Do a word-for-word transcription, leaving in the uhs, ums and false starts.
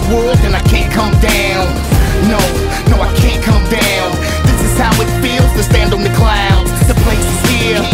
world and I can't come down. No, no, I can't come down. This is how it feels to stand on the clouds. The place is here,